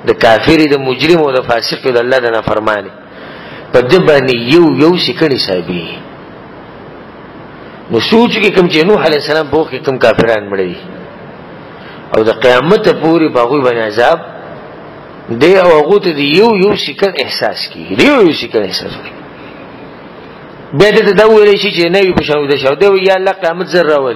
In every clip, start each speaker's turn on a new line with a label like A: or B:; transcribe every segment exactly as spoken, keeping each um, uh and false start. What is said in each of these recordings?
A: د کافر د مجرم او د فاسق د الله د نافرمانی په دې باندې یو یو سکړی صاحبي نو سوچ کې کوم چې نوح علی السلام په کې کوم کافران مړي او د قیامت پورې باغوي باندې عذاب دی او هغه ته یو یو سکړ احساس کی یو یو سکړ احساس کی بیا دې ته دا ویل شي چې نه وي په شاو د شاو دی یا الله قیامت زر راول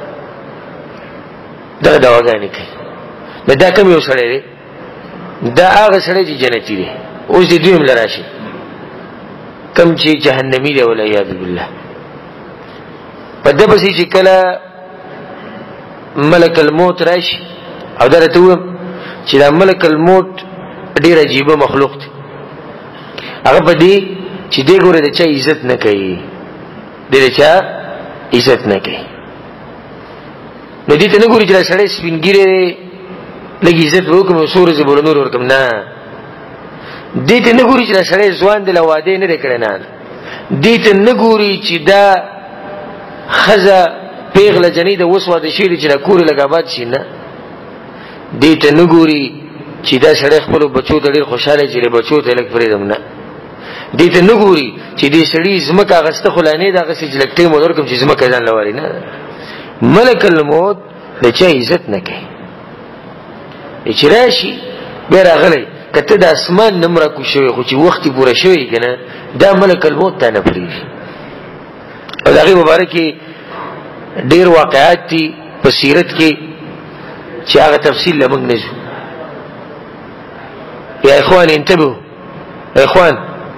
A: دا دا وګانی کوي دا کوم یو سره دی دا هغه سره چې جنتی دی اوس دې دویم لراشي کم چې جهنمی دی ولا یاد بالله په دې پسې چې کله ملک الموت راشي او درته و چې دا ملک الموت ډیر عجیب مخلوق دی هغه په دې چې دې ګوره د چا عزت نه کوي دې چا عزت نه کوي نو دې ته نه ګوري چې سړی سپینګیره لګي عزت وکم سورې زبول نور ورکم نه دې ته نه ګوري چې سړی ځوان دی لواده نه کړي نه دې ته نه ګوري چې دا خزه پیغله جنې د وسوه د شیر چې کورې لګابات شي نه دې ته نه ګوري چې دا سړی خپل بچو ته ډېر خوشاله چې بچو ته لګ پرېدم نه دې ته نه ګوري چې دې سړی زمکه غسته خلانه دا غسې جلکټې مودر کوم چې زمکه ځان لوري نه ملک الموت د چا عزت نه کوي چې راشي بیا راغلی کته د اسمان نمره کو شوی خو چې وخت پوره شوی کنه دا ملک الموت ته نه پریږي او دغه مبارک ډیر واقعات دي په سیرت کې چې هغه تفصیل لمنګ نه شو یا اخوان انتبهوا اخوان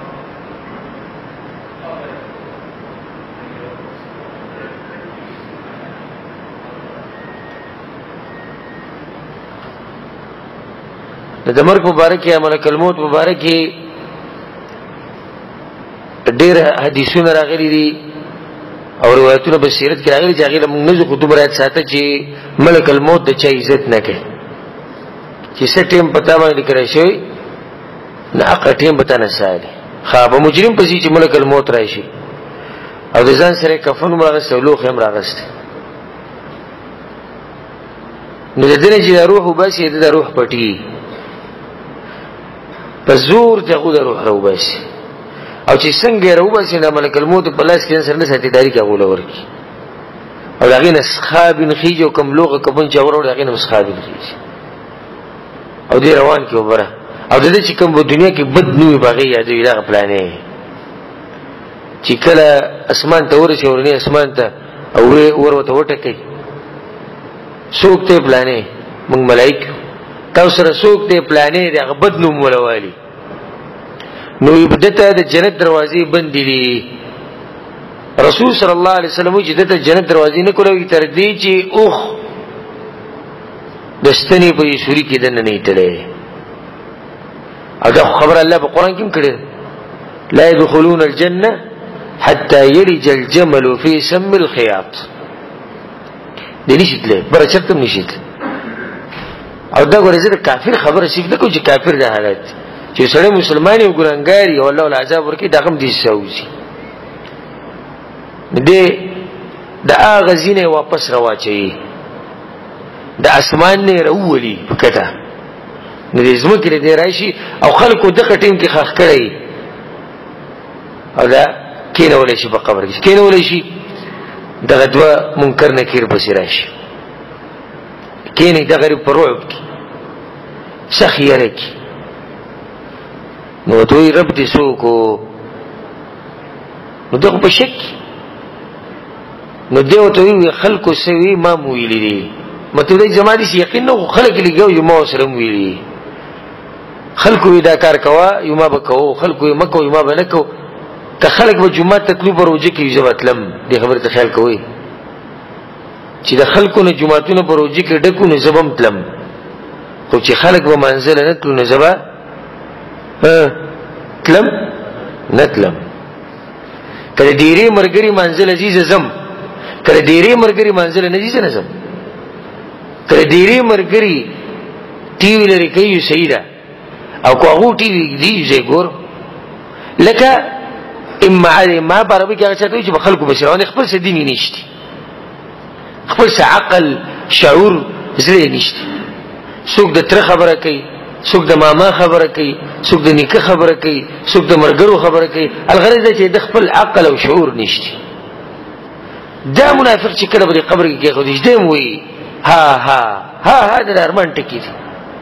A: د مرګ مبارک یا ملک الموت مبارک ډیر حدیثونه راغلي دي او روایتونه په سیرت کې راغلي چې هغه موږ نه خو دومره ساته چې ملک الموت د چا عزت نه کوي چې څه ټیم پتا باندې کړی شي نه هغه ټیم پتا نه ساري خا به مجرم پسې چې ملک الموت راشي او د ځان سره کفن مرغه سولوخ هم راغست نو د دې چې روح وباسي د روح پټي په زور دغه د روح راوباسي او چې څنګه راوباسي د ملک الموت په لاس کې سره نه ساتيداري کوي ورکی او دغه نسخاب خيجو کوم لوغه کوم چې ورور دغه نسخاب خيج او دې روان کې وبره او د دې چې کوم په دنیا کې بد نوې باغې یادوي دا پلانې چې کله اسمان ته ورسي ورني اسمان ته او ور وته وټکې څوک ته پلانې موږ ملائکه تاسو سره څوک ته پلانې د غبد نوم ولوالي نو یبدته د جنت دروازې بند دي رسول صلی الله علیه وسلم چې د جنت دروازې نه کولوي تر دې چې اوخ دستنی په سوري کې دنه نه ایتلې اګه خبر الله په قران کې کړي لا يدخلون الجنه حتى يلج الجمل في سم الخياط دې نشیتله برچتم نشیتله او دا ګورې کافر خبره شي د کو چې کافر د حالت چې سړی مسلمان او ګرانګاری او الله العذاب ورکی دغه دې سوزي دې د اغه زینه واپس رواچي د اسمان نه راولي پکته دې زمکه دې راشي او خلکو د کټین کې خخ کړي او دا کینه ولې شي په قبر کې کینه ولې شي دغه دوا منکر نکیر پسې راشي کینه د غریب پر رعب کې سخیره کې نو دوی رب دې سوکو نو دغه په شک نو دیو ته وی خلکو سوي ما مویلې دي مته دې جماعتي یقین نو خلک لګو یو ما سره مویلې خلکو دا کار کوا یو ما بکاو خلکو مکو یو ما بنکو که خلک به جمعه تکلیف وروجه کې ځواتلم دې خبره ته خیال کوی چې د خلکو نه جمعهتون وروجه کې ډکو نه زبم تلم خو چې خلک به منزل نه تل نه زبا ها تلم نه تلم کله ډيري مرګري منزل عزیز زم کله ډيري مرګري منزل نه عزیز نه زم کله ډيري مرګري ټي وی لري کوي سیدا او کو هغه ټي وی دی زه ګور لکه اما علي ما برابر کې هغه چې په خلکو بشرونه خپل سديني نشته خپل عقل شعور زړه نشته څوک د تر خبره کوي څوک د ماما خبره کوي، څوک د نیکه خبره کوي، څوک د مرګرو خبره کوي. الغرض دا چې د خپل عقل او شعور نشته. دا منافق چې کله په قبر کې خو دې دې وي ها ها ها ها د ارمان ټکی دي.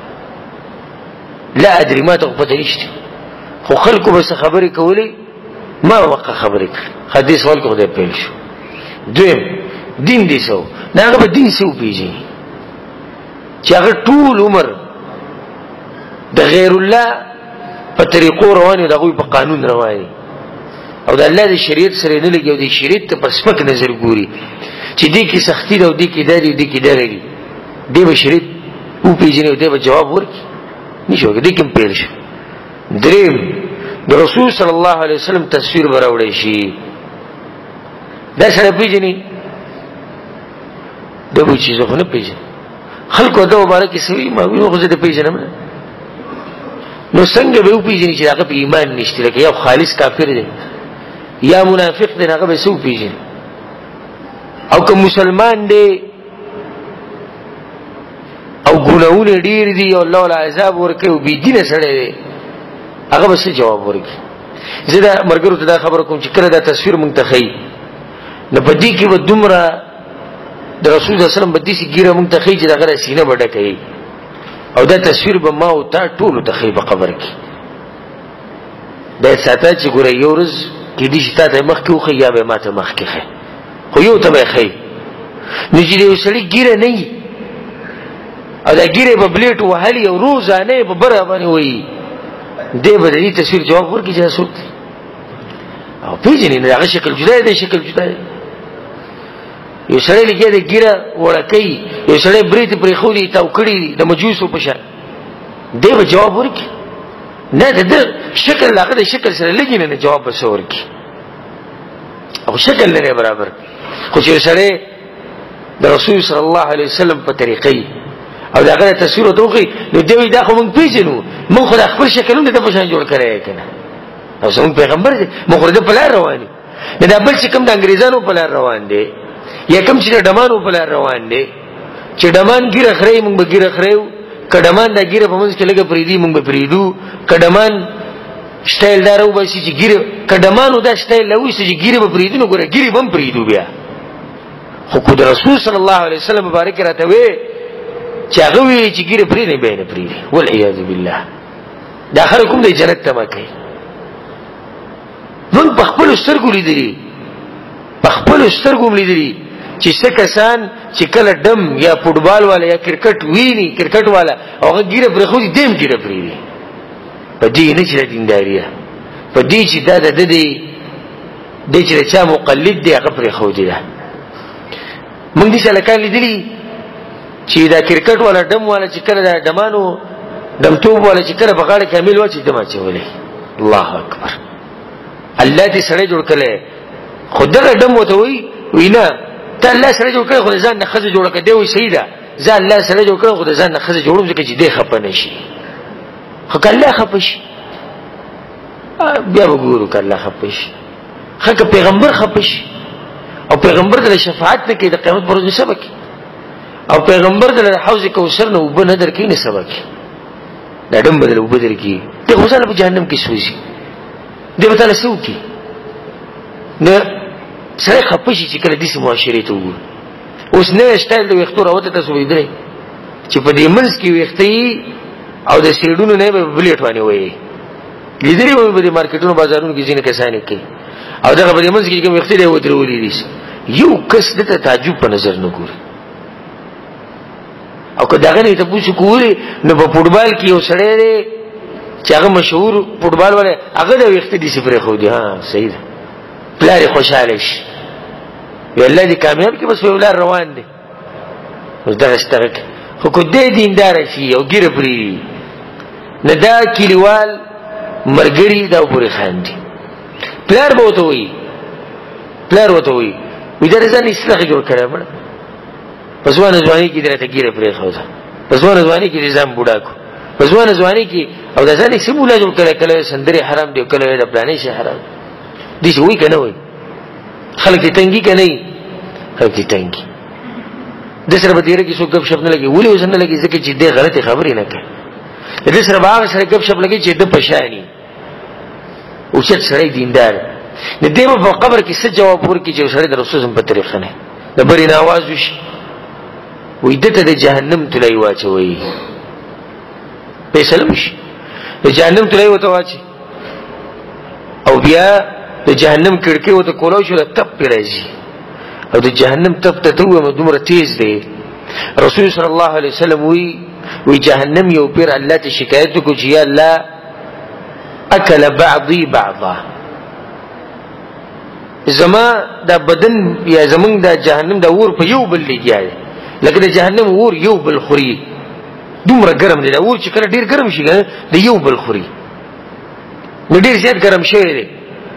A: لا ادري ما ته پته نشته، خو خلکو بس خبرې کولې ما وقه خبرې کړې. حدیث ولکو خدای پیل شو. دویم دین دې سو دا هغه دین سو پیږي چې هغه ټول عمر د غیر الله په طریقو رواني، د غوی په قانون رواني، او د الله د شریعت سره نه لګي، او د شریعت ته په سپک نظر ګوري چې دې کې سختی ده او دې کې داري دې کې داري دې به شریعت او پیژني او دې به جواب ورکړي نشو دې کوم پیل شو. دریم د رسول صلی الله علیه وسلم تصویر براوړی شي دا سره پیژني دا به چیزو خو نه پیژني. خلکو دا مبارک سوي ما وینو خو دې پیژنم نو څنګه به پیژني چې هغه په ایمان نشته، لکه یو خالص کافر دی یا منافق دی، هغه به سو پیژني. او که مسلمان دی او ګناونه ډیر دي او الله ول عذاب ورکوي او بی دینه سره دی، هغه به څه جواب ورکړي؟ زه دا مرګرو ته دا خبر کوم چې کله دا تصویر مونږ ته خي نه بدی کې و دومره د رسول صلی الله علیه وسلم بدی سي ګیره مونږ ته خي چې دا غره سینه بډه کوي، او دا تصویر به ما او تا ټول ته خي په قبر کې. دا ساته چې ګوره یو ورځ کې دې شتا ته مخ کې خو یا به ما ته مخ کې خي، خو یو ته به خي نو چې یو سړی ګیره نه او دا ګیره په بلیټ وهلي او روزانه په بره باندې وایي دې به دې تصویر جواب ورکړي چې څوک دی او پیژنې نه هغه شکل جدا دی، شکل جدا دی. یو سړی لګي د ګیره وړکې، یو سړی بریت پرې خو دي تاو کړی د مجوسو په شان، دې به جواب ورکړي نه د شکل هغه د شکل سره لګي نه جواب به ورکړي او شکل نه برابر. خو چې سړی د رسول صلی الله علیه وسلم په طریقې او دا غره تصویر توخی نو دوی دا خو مونږ پیژنو، مونږ خو د خپل شکلونه د پښان جوړ کړی کنه، او څنګه پیغمبر دی مونږ خو د په لار روان دي، دا بل چې کوم د انګريزانو په لار روان دي یا کوم چې د ډمانو په لار روان دي چې ډمان ګیره خړې مونږ به ګیره خړېو، کډمان دا ګیره په منځ کې لګه پریدي مونږ به پریدو، کډمان سټایل دارو به چې ګیره کډمانو دا سټایل لوي چې ګیره به پریدو نو ګوره ګیره بم پریدو بیا. خو کو د رسول صلی الله علیه وسلم مبارک راته وي چې هغه وی چې ګیره پرې نه بینه پرې والعیاذ بالله دا خلک کوم د جنت ته ما کوي. نن په خپل سترګو لیدلی په خپل سترګو لیدلی چې څه کسان چې کله دم یا فوټبال والا یا کرکټ ویني کرکټ والا هغه ګیره پرې خو دې دیم ګیره پرې دي په دې نه چې دینداري په دې چې دا د دې د چې چا مقلد دی هغه پرې خو دي. موږ دې شلکان لیدلی چې دا کرکټ والا دم والا چې کله دا دمانو دم توپ والا چې کله په غاړه کامل و چې دم اچولې. الله اکبر. الله دې سره جوړ کړي خدای دم وته وی وینا ته الله سره جوړ کړي خو ځان نه خزه جوړ کړي دی وی سیدا ځان الله سره جوړ کړي خو ځان نه خزه جوړوم چې دې خپه نشي. خو کله خپه شي بیا وګورو کله خپه شي خکه پیغمبر خپه شي او پیغمبر د شفاعت نه کې د قیامت پر ورځ سبق او پیغمبر د حوض کوثر نه وب نه درکې نه سبق دا دم بدل وب درکې ته غوسه په جهنم کې سوځي دی به تعالی سو کې نه سره خپشي چې کله دې معاشري ته وګور اوس نه سټایل د وختو راوته تاسو ویدري چې په دې منځ کې وختي او د سیډونو نه به بلیټ وانی وي لیدري وي په مارکیټونو بازارونو کې ځینې کسان کې او دا په دې منځ کې کوم وختي دی ودرولې دي یو کس د تعجب په نظر نه ګوري او که داغه نه ته پوښتنه کولی نو په فوټبال کې یو سړی دی چې هغه مشهور فوټبال والے هغه د وخت دي صفر خو دي ها صحیح ده پلار خوشاله شي ویل دي کامیاب کې بس ولر روان دي اوس دا سترک خو کو دې دیندار شي او ګیر پری نه دا کلیوال مرګري دا پوری خاندي پلار به وته وي پلار وته وي وې درځنه اصلاح جوړ کړه مړ پسوانه ځواني کې درته ګیره پرې خوځه پسوانه ځواني کې نظام بوډا کو پسوانه ځواني کې او د ځانې سیمولا جوړ کړه کله سندري حرام دی کله د پلانې شي حرام دي شي وای کنه وای خلک دې تنګي کنه خلک دې تنګي د سره به ډیره کې څوک غب شپ نه لګي ولې وسنه لګي ځکه چې دې غلطي خبرې نه کوي د دې سره به هغه سره ګپ شپ لګي چې د پشانی اوچت سړی دیندار د دې په قبر کې څه جواب ورکړي چې سړی د رسول په طریقه نه د برین आवाज وشي وې دته د جهنم تلای واچوي فیصله وشي د جهنم تلای وته واچي او بیا د جهنم کړکۍ وته کولو شو تپ پیراځي او د جهنم تپ ته دوه دومره تیز دی رسول صلی الله علیه وسلم وی وی جهنم یو پیر الله ته شکایت کو چې یا الله اکل بعضی بعضا زما دا بدن یا زمون دا جهنم دا ور په یو بل لګیای لکه د جهنم ور یو بل خوري دومره ګرم دی دا ور چې کله ډیر ګرم شي د یو بل خوري نو ډیر زیات ګرم شوی دی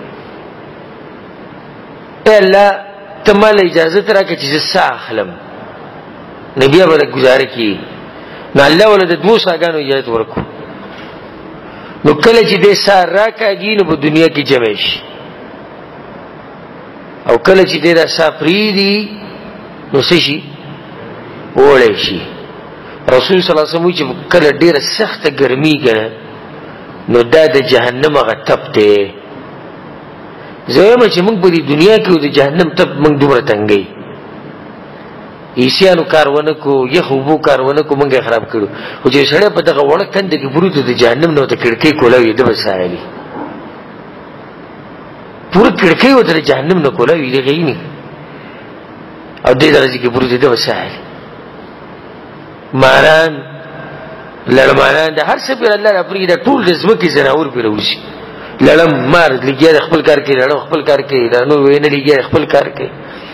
A: الله تمال اجازه تراکه چې زسا اخلم نبی به گزاره کی نو الله ولادت موسی غانو اجازه ورکو نو کله چې دې سار راکاږي نو په دنیا کې جمع شي او کله چې دې را سافريدي نو شي وړي شي رسول صلی الله علیه وسلم چې کله ډیره سخته ګرمي ګره نو دا د جهنم هغه تپ ته زما چې موږ په دنیا کې د جهنم تپ موږ دومره تنګي ایسیانو کارونه کو یخوبو کارونه کو موږ خراب کړو او چې سړی په دغه وړه کند کې بروت د جهنم نو ته کړکۍ کولاوي د وسایلی پوره کړکۍ و د جهنم نو کولاوي دی غینی او دې درځي کې بروت د وسایلی ماران لړمانان د هر څه پر الله راپری د ټول د زمکه زناور پر وشي لړم مار لګي خپل کار کوي لړم خپل کار کوي نو وینه لګي خپل کار کوي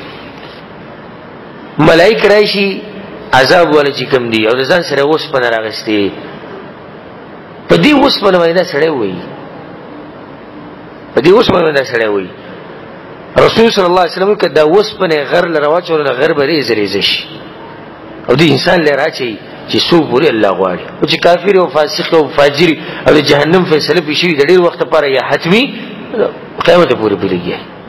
A: ملائک راشي عذاب ولا چې کم دي او ځان سره اوس په راغستي په دې اوس په وینا سره وي په دې اوس په وینا سره وي رسول صلی الله علیه وسلم کدا اوس په غر لرواچول غر بری زریزش او دې انسان لراچي چې سو پوری الله غواړي او چې کافر او فاسق او فاجر او جهنم فیصله پېښوي د ډیر وخت لپاره یا حتمی قیامت پورې پیږي